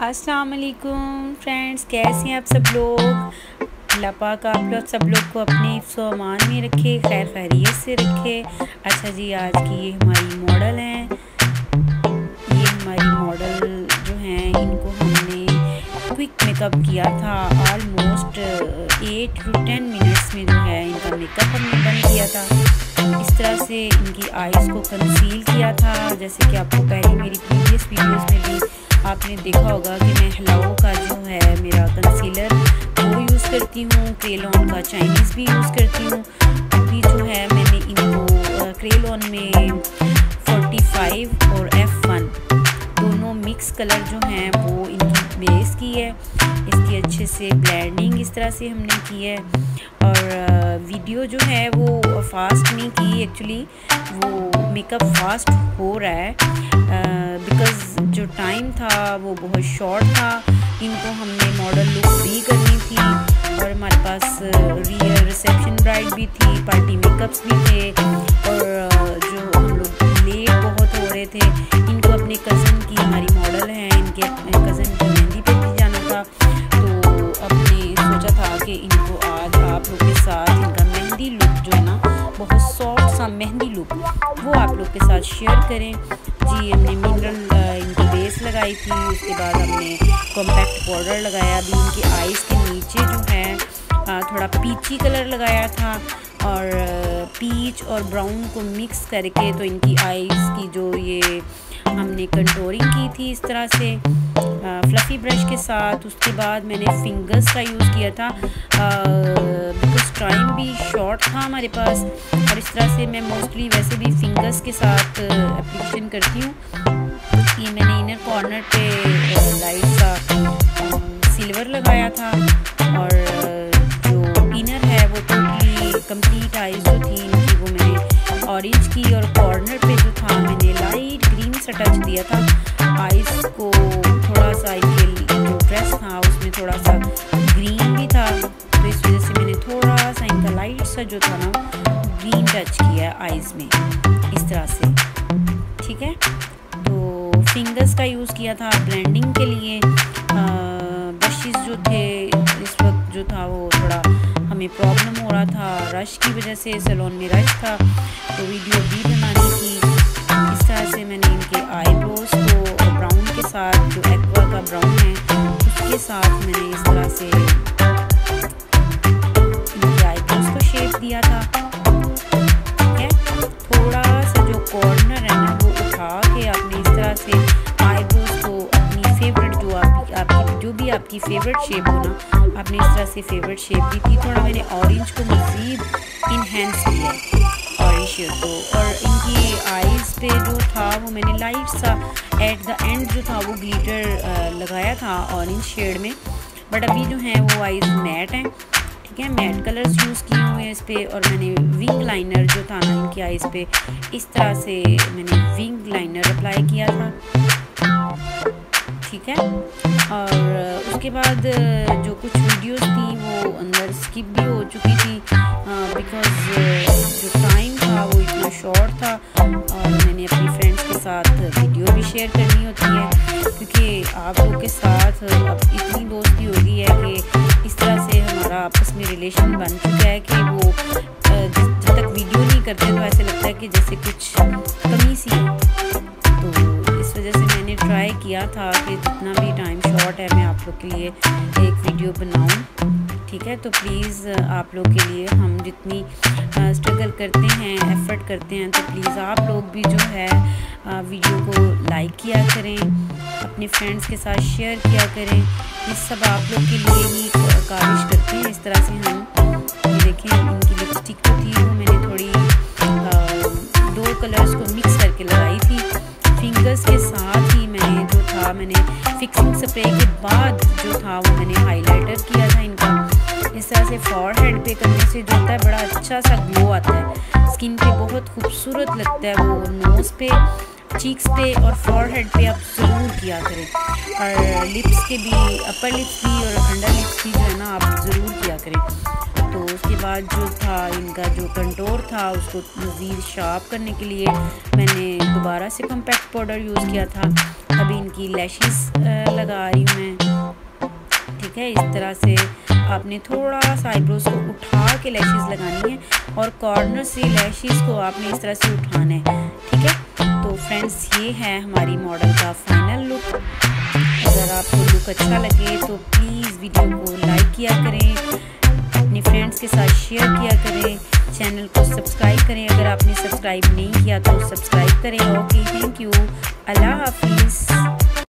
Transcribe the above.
अस्सलाम वालेकुम फ्रेंड्स, कैसे हैं आप सब लोग। अल्लाह पाक आप लोग सब लोग को अपने हिफ्ज़ व अमान में रखे, खैर खैरियत से रखे। अच्छा जी, आज की ये हमारी मॉडल हैं। ये हमारी मॉडल जो हैं, इनको हमने क्विक मेकअप किया था। ऑलमोस्ट 8 to 10 मिनट्स में जो है इनका मेकअप हमने डन किया था। इस तरह से इनकी आइज़ को कंसील किया था। जैसे कि आपको पहले मेरी प्रीवियस वीडियोस में भी आपने देखा होगा कि मैं हेलाओ का जो है मेरा कंसीलर वो यूज़ करती हूँ, क्रेलॉन का चाइनीज़ भी यूज़ करती हूँ। अभी जो है मैंने इनको क्रेलॉन में 45 और F1 दोनों मिक्स कलर जो हैं वो इनकी बेस की है। इसकी अच्छे से ब्लेंडिंग इस तरह से हमने की है। और वीडियो जो है वो फास्ट नहीं की, एक्चुअली वो मेकअप फास्ट हो रहा है बिकॉज़ जो टाइम था वो बहुत शॉर्ट था। इनको हमने मॉडल लुक भी करनी थी और हमारे पास रियल रिसेप्शन ब्राइड भी थी, पार्टी मेकअप्स भी थे। और जो हम लोग लेट बहुत हो रहे थे, इनको अपने कज़न की, हमारी मॉडल है, इनके अपने कज़न की मेहंदी पे भी जाना था। तो अपने सोचा था कि इनको आज आप लोग के साथ इनका मेहंदी लुक जो है ना, बहुत सॉफ्ट सा मेहंदी लुक, वो आप लोग के साथ शेयर करें। जी, हमने मिनरल इनकी बेस लगाई थी, उसके बाद हमने कॉम्पैक्ट पाउडर लगाया। अभी इनकी आइज़ के नीचे जो है थोड़ा पीची कलर लगाया था और पीच और ब्राउन को मिक्स करके तो इनकी आइज़ की जो ये हमने कंटूरिंग की थी इस तरह से फ्लफ़ी ब्रश के साथ। उसके बाद मैंने फिंगर्स का यूज़ किया था बिकॉज टाइम भी शॉर्ट था हमारे पास। और इस तरह से मैं मोस्टली वैसे भी फिंगर्स के साथ एप्लीकेशन करती हूँ। ये मैंने इनर कॉर्नर पे लाइट सा सिल्वर लगाया था और जो इनर है वो टोटली कंप्लीट आइज़ जो थी इनकी वो मैंने ऑरेंज की, और कॉर्नर पे जो था मैंने लाइट ग्रीन सा टच दिया था। आइज़ को थोड़ा सा इनके जो ड्रेस था उसमें थोड़ा सा ग्रीन भी था, तो इस वजह से मैंने थोड़ा सा इनका लाइट सा जो था ना ग्रीन टच किया है आइज़ में इस तरह से। ठीक है, तो फिंगर्स का यूज़ किया था ब्लेंडिंग के लिए। ब्रशेस जो थे इस वक्त जो था वो थोड़ा हमें प्रॉब्लम हो रहा था, रश की वजह से, सैलून में रश था, तो वीडियो भी बनानी थी। इस तरह से मैंने इनके आईब्रोज को ब्राउन के साथ, जो एक्वा का ब्राउन है उसके साथ मैंने इस तरह से इनके आईब्रोज को शेप दिया था। ठीक है, थोड़ा सा जो कॉर्नर है ना वो उठा के आपने इस तरह से आईब्रोज को अपनी फेवरेट जो आपकी जो भी आपकी फेवरेट शेप हो ना, आपने इस तरह से फेवरेट शेप दी थी। थोड़ा मैंने ऑरेंज को मज़ीद इन्हेंस किया ऑरेंज शेड को। और इनकी आइज़ पे जो था वो मैंने लाइट सा एट द एंड जो था वो ग्लिटर लगाया था ऑरेंज शेड में। बट अभी जो है वो आइज़ मैट हैं। ठीक है, मैट कलर्स यूज़ किए हुए हैं इस पर। और मैंने विंग लाइनर जो था ना इनकी आइज़ पे, इस तरह से मैंने विंग लाइनर अप्लाई किया था। ठीक है, और उसके बाद जो कुछ वीडियोस थी वो अंदर स्किप भी हो चुकी थी बिकॉज़ जो टाइम था वो इतना शॉर्ट था और मैंने अपनी फ्रेंड्स के साथ वीडियो भी शेयर करनी होती है, क्योंकि आप लोग के साथ अब इतनी दोस्ती हो गई है कि इस तरह से हमारा आपस में रिलेशन बन चुका है कि वो जब तक वीडियो नहीं करते तो ऐसे लगता है कि जैसे कुछ कमी सी है। तो इस वजह से मैंने ट्राई किया था कि जितना भी टाइम शॉर्ट है मैं आप लोग के लिए एक वीडियो बनाऊं। ठीक है, तो प्लीज़ आप लोग के लिए हम जितनी स्ट्रगल करते हैं, एफ़र्ट करते हैं, तो प्लीज़ आप लोग भी जो है वीडियो को लाइक किया करें, अपने फ्रेंड्स के साथ शेयर किया करें। ये सब आप लोग के लिए ही काविश करते हैं। इस तरह से हम देखें, इनकी लिपस्टिक जो थी वो मैंने थोड़ी 2 कलर्स को मिक्स करके लगाई थी। फिंगर्स के साथ ही मैंने जो था मैंने फिक्सिंग स्प्रे के बाद जो था वो मैंने हाइलाइटर किया था इनका। इस तरह से फॉरहेड पे करने से जो होता है बड़ा अच्छा सा ग्लो आता है, स्किन पे बहुत खूबसूरत लगता है वो। नोज़ पे चीक्स पे और फॉरहेड पे आप ज़रूर किया करें, और लिप्स के भी, अपर लिप्स भी और अंडर लिप्स भी जो है ना आप ज़रूर किया करें। तो उसके बाद जो था इनका जो कंटोर था उसको मज़ीद शार्प करने के लिए मैंने दोबारा से कॉम्पैक्ट पाउडर यूज़ किया था। अभी इनकी लैशेस लगा रही हूँ मैं, ठीक है। इस तरह से आपने थोड़ा सा आईब्रोज को उठा के लैशेस लगानी है और कॉर्नर से लैशेस को आपने इस तरह से उठाना है, ठीक है। तो फ्रेंड्स ये है हमारी मॉडल का फाइनल लुक। अगर आपको लुक अच्छा लगे तो प्लीज़ वीडियो को लाइक किया करें, अपने फ्रेंड्स के साथ शेयर किया करें, चैनल को सब्सक्राइब करें अगर आपने सब्सक्राइब नहीं किया तो सब्सक्राइब करें। ओके।